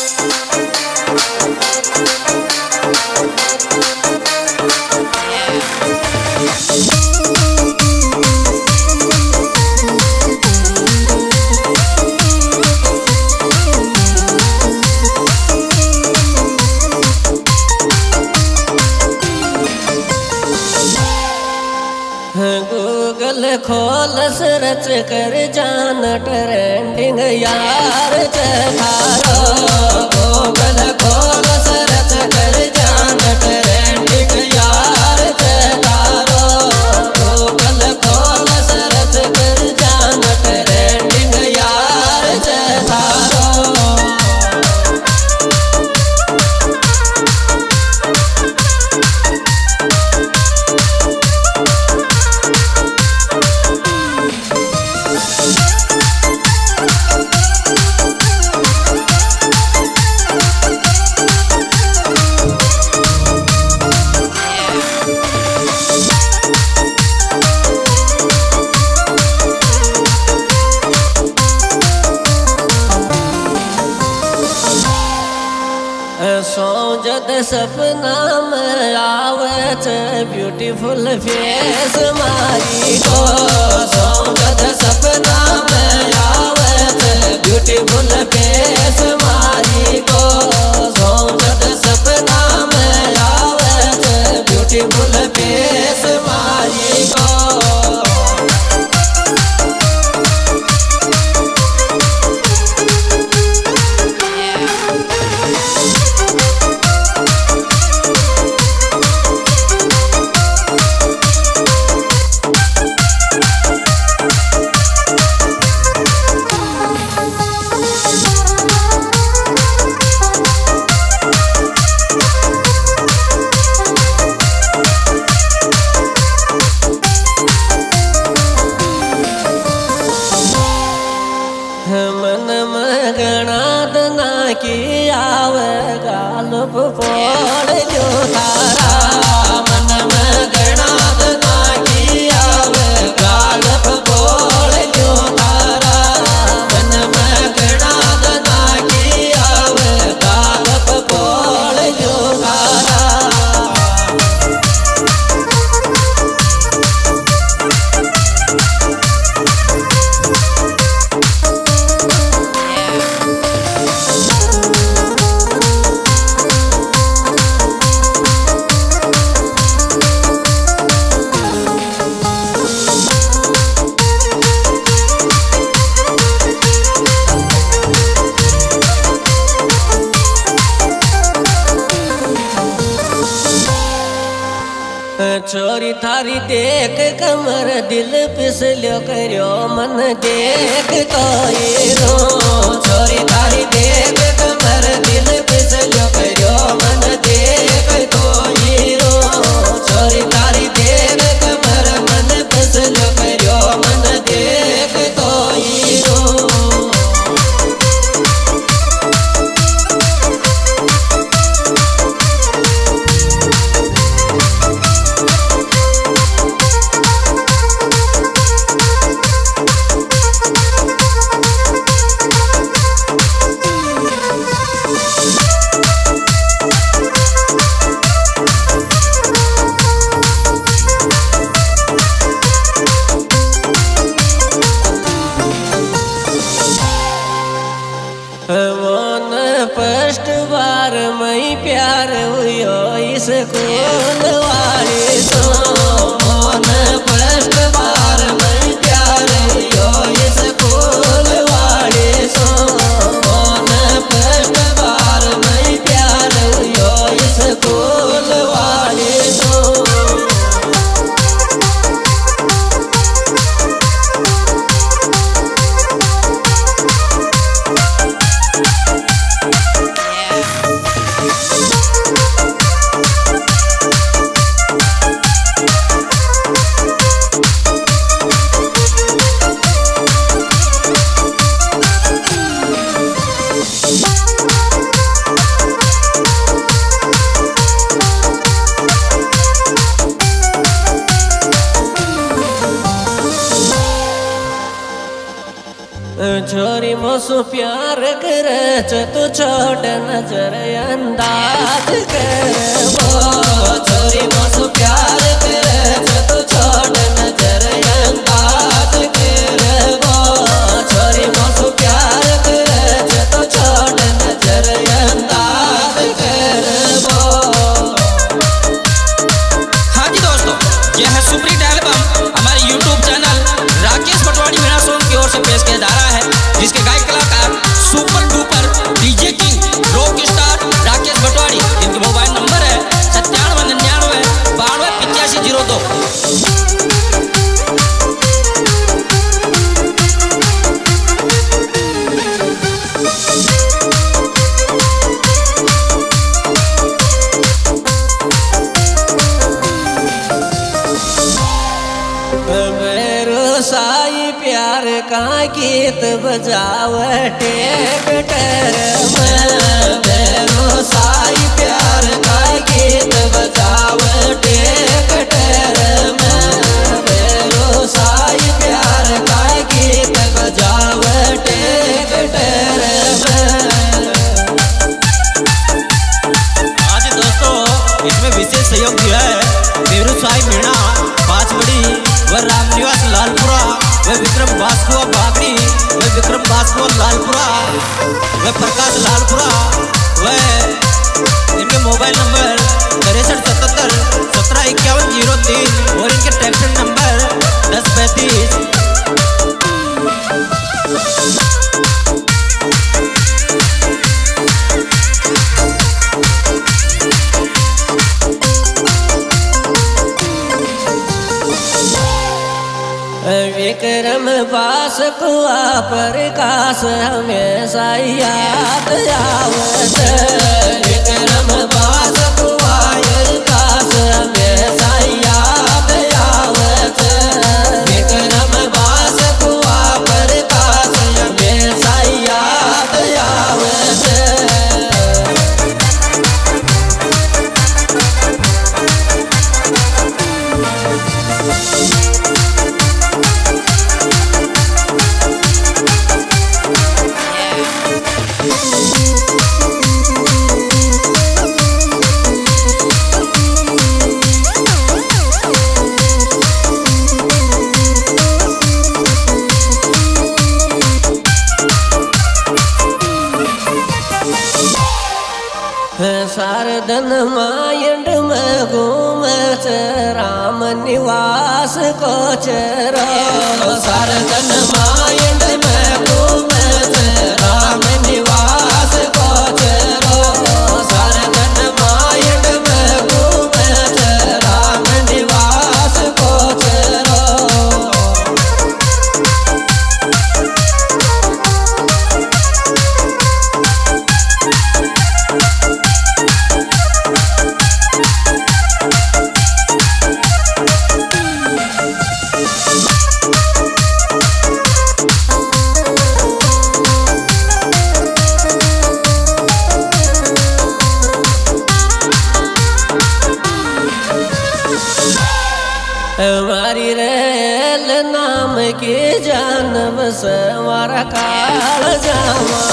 Google खोल search कर जान ट्रेंडिंग यार चखारो। गूगल खोल सर्च कर जान ट्रेंडिंग यार चखारो। गूगल खोल सर्च कर जान ट्रेंडिंग यार चखारो। सोजत सपना में आवत ब्यूटीफुल फेस मारी को। सोजत सपना में आवत ब्यूटीफुल फेस मारी को। सोजत सपना में आवत ब्यूटीफुल फेस मारी को। मन मगना दना की आवे गालब फोड़ जो तारा। मन मगना दना की आवे गालब फोड़ जो तारा। मन मगना दना की आवे गालब फोड़ जो तारा। छोरी थारी देख कमर दिल फिसलो करो मन देख कोई रो। छोरी थारी देख कमर दिल फिसलो करो मन देख कोई रो। छोरी थारी देख कमर मन फिसलो करो मन देख कोई रो। फर्स्ट बार मैं प्यार हुयो इस स्कूल वाली सो। मन फर्स्ट बार मैं प्यार हुयो इस स्कूल वाली सो। मन फर्स्ट बार मैं प्यार हुयो इस स्कूल वाली सो। मोसो प्यार करे तो छोड़ नजर अंदाज करे वो छोरी मोसो प्यार करे तो छोड़ नजर अंदाज करे वो छोरी मोसो प्यार करे तो छोड़ नजर अंदाज करे वो। हाँ जी दोस्तों, यह है सुपरहिट एल्बम हमारे YouTube channel Rakesh Batwadi Meena song की ओर से पेश किया जा रहा है, जिसके गायक कलाकार super duper DJ king rock star Rakesh Batwadi. इनका मोबाइल नंबर है 9799 92 8502। साई प्यार का गीत बजावटे कटर में साई प्यार का गीत बजावटे कटर में साई प्यार का गीत बजावटे कटर में। आज दोस्तों इसमें विशेष सहयोग दिया है बेरू साई मीणा पांचवड़ी व रामनिवास लालपुरा व विक्रम बास्को बागड़ी व विक्रम बास्को लालपुरा व प्रकाश लालपुरा व इनके मोबाइल नंबर 6377 175103 और इनके टेलीफोन नंबर 1035। विक्रम बास कुआ प्रकाश हमेशा याद आवत विक्रम बास कुआ प्रकाश हमेशा याद आवत विक्रम बास कुआ प्रकाश हमेशा याद आवत। सारदन मायंड में घूमत राम निवास को चरो सारदन मायंड में घूमत राम निवास को चरो सारदन मायंड में घूमत राम निवास को चरो। हमारी रेल नाम के जानव सवार काल जावा